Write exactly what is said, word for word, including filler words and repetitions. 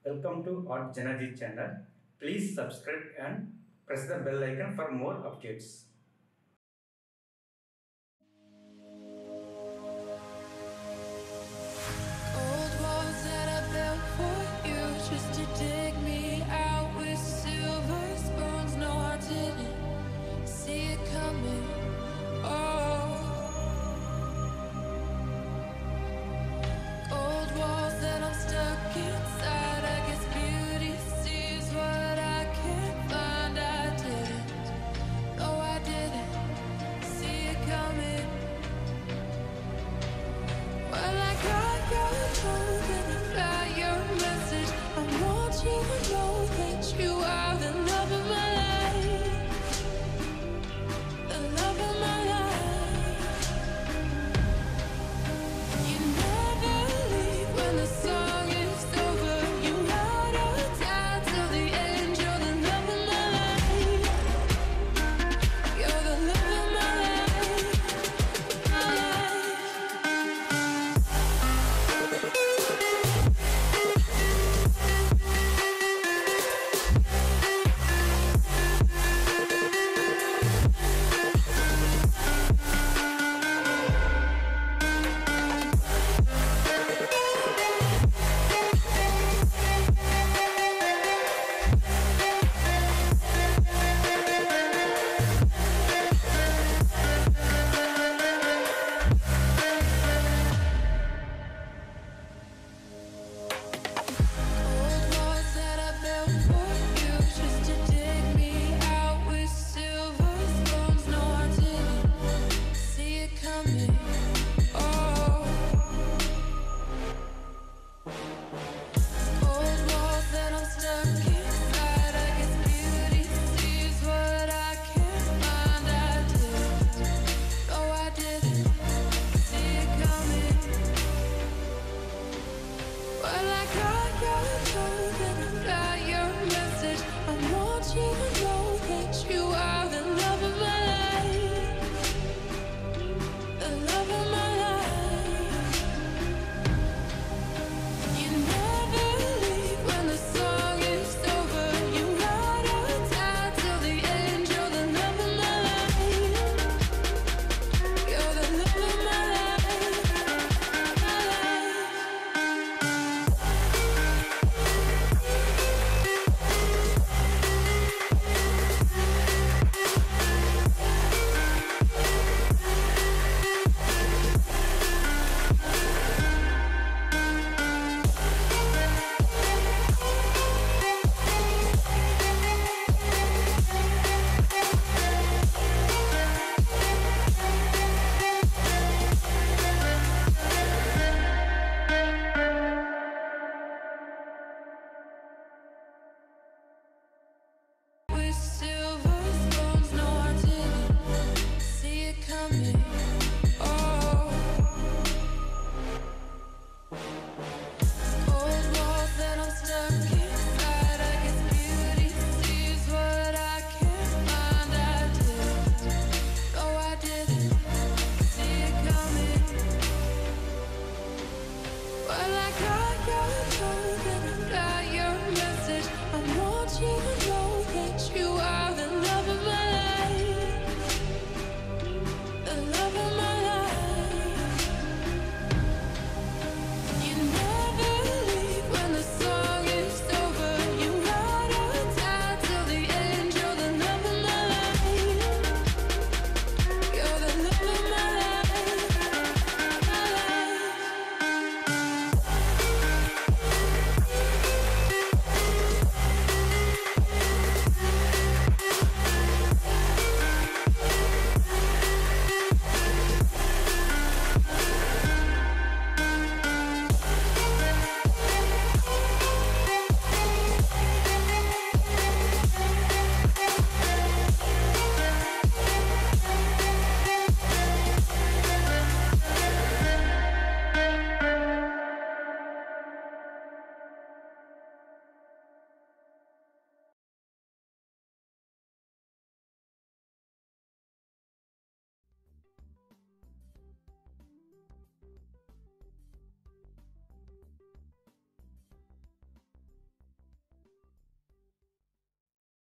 Welcome to our JanaG channel. Please subscribe and press the bell icon for more updates. Old walls that I built for you, just to dig me out with silver spoons. No, I didn't see it coming. Oh, old walls that I'm stuck inside. I guess beauty sees what I can't find. I didn't, no, I didn't see it coming. Well, I got your phone and I got your message. I want you to know that you are the love of my life, the love of my life. You never leave when the song is over. You ride or die till the end. You're the love of my life. You're the love of my life, my life. Old walls that I built for you, just to dig me out with silver spoons. No, I didn't see it coming.